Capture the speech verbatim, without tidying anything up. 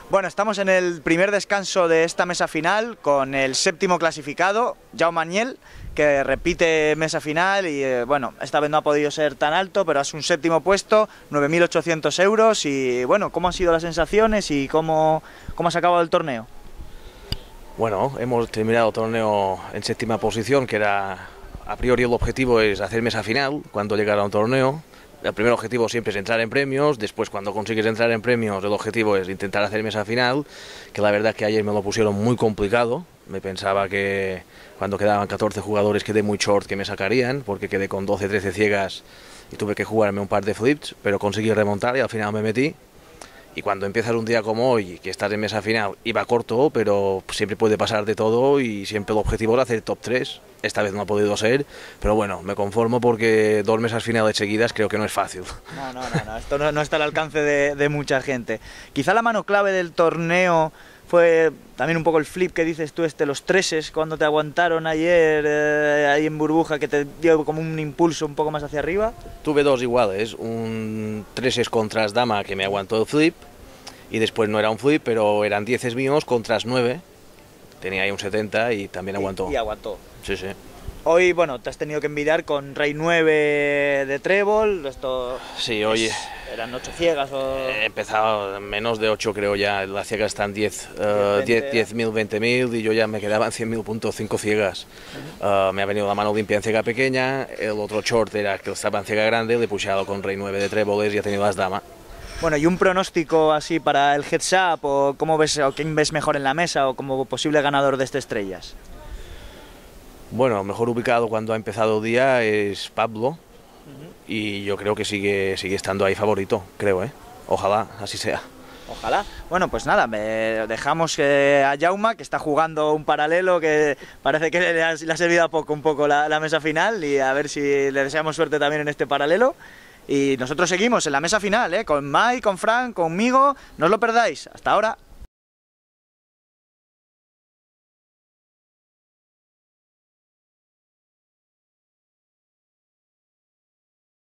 Bueno, estamos en el primer descanso de esta mesa final con el séptimo clasificado, Jaume Añel, que repite mesa final y eh, bueno, esta vez no ha podido ser tan alto, pero es un séptimo puesto, nueve mil ochocientos euros. Y bueno, ¿cómo han sido las sensaciones y cómo, cómo has acabado el torneo? Bueno, hemos terminado el torneo en séptima posición, que era, a priori el objetivo es hacer mesa final cuando llegara a un torneo. El primer objetivo siempre es entrar en premios, después cuando consigues entrar en premios el objetivo es intentar hacer mesa final, que la verdad que ayer me lo pusieron muy complicado. Me pensaba que cuando quedaban catorce jugadores quedé muy short, que me sacarían, porque quedé con doce trece ciegas y tuve que jugarme un par de flips, pero conseguí remontar y al final me metí. Y cuando empiezas un día como hoy, que estás en mesa final, iba corto, pero siempre puede pasar de todo y siempre el objetivo era hacer top tres. Esta vez no ha podido ser, pero bueno, me conformo porque dos mesas finales seguidas creo que no es fácil. No, no, no, no. Esto no, no está al alcance de, de mucha gente. Quizá la mano clave del torneo fue también un poco el flip que dices tú, este, los treses, cuando te aguantaron ayer eh, ahí en burbuja, que te dio como un impulso un poco más hacia arriba. Tuve dos iguales, un treses contra as dama que me aguantó el flip, y después no era un flip, pero eran dieces míos contra as nueve, tenía ahí un setenta y también aguantó. Y, y aguantó. Sí, sí. Hoy, bueno, te has tenido que envidiar con rey nueve de trébol, esto... Sí, hoy... ¿Eran ocho ciegas o...? He empezado menos de ocho creo ya, las ciegas están diez mil, veinte mil y yo ya me quedaban cien mil puntos, cinco ciegas. Uh, me ha venido la mano limpia en ciega pequeña, el otro short era que estaba en ciega grande, le he pushado con rey nueve de tréboles y ha tenido las damas. Bueno, ¿y un pronóstico así para el heads up o cómo ves, o quién ves mejor en la mesa o como posible ganador de este Estrellas? Bueno, mejor ubicado cuando ha empezado el día es Pablo, uh-huh. Y yo creo que sigue, sigue estando ahí favorito, creo, ¿eh? Ojalá así sea. Ojalá. Bueno, pues nada, me dejamos eh, a Jaume, que está jugando un paralelo que parece que le ha, le ha servido a poco un poco la, la mesa final, y a ver si le deseamos suerte también en este paralelo. Y nosotros seguimos en la mesa final, ¿eh? Con Mike, con Frank, conmigo, no os lo perdáis. Hasta ahora.